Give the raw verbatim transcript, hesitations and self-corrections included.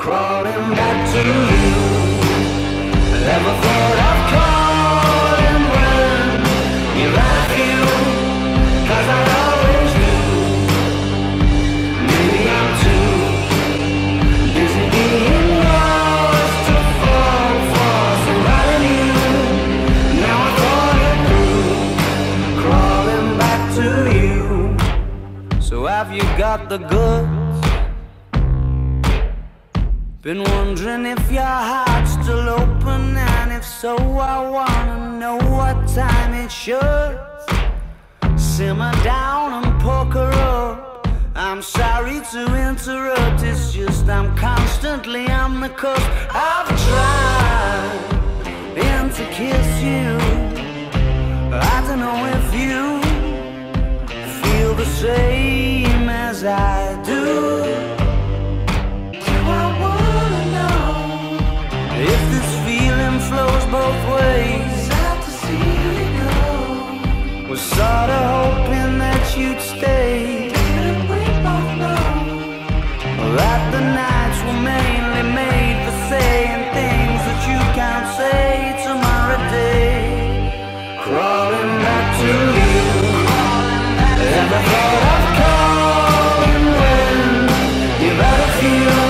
crawling back to you. Never thought I'd call and when you're like you, 'cause I always do. Maybe I'm too busy being lost to fall for somebody new. Now I thought it through, crawling back to you. So have you got the goods? Been wondering if your heart's still open, and if so, I wanna know what time it should. Simmer down and poker up. I'm sorry to interrupt, it's just I'm constantly on the cusp. I've tried and to kiss you. I don't know if you feel the same as I do. If this feeling flows both ways, sad to see you go. Was sorta hoping that you'd stay. Didn't we both know that the nights were mainly made for saying things that you can't say tomorrow day? Crawling back to you. Never thought I'd call and when you've had a few.